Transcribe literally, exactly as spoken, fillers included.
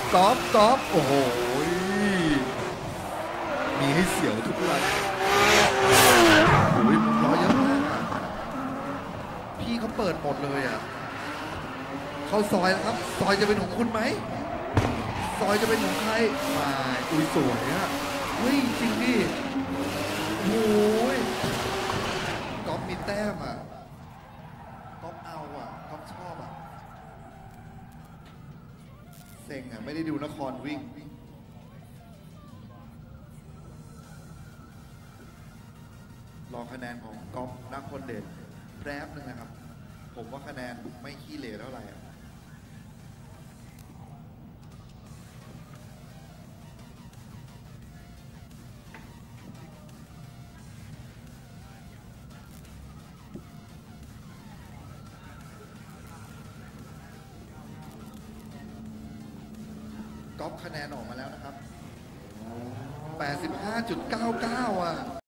กอล์ฟกอล์ฟโอ้โหมีให้เสียวทุกวันโอ้ยมุมล้อเยอะมากอะพี่เขาเปิดหมดเลยอ่ะเข้าซอยแล้วครับซอยจะเป็นของคุณไหมซอยจะเป็นของใครมาอุ้ยสวยอ่ะเฮ้ยจริงดิโอ้ยกอล์ฟมีแต้มอ่ะกอล์ฟเอาอ่ะกอล์ฟชอบอ่ะเซ็งอ่ะไม่ได้ดูนครวิ่งรอคะแนนของก๊อฟนักคนเด่นแป๊บนึงนะครับผมว่าคะแนนไม่ขี้เหร่เท่าไหร่ก๊อฟคะแนนออกมาแล้วนะครับ แปดสิบห้าจุดเก้าเก้า อ่ะ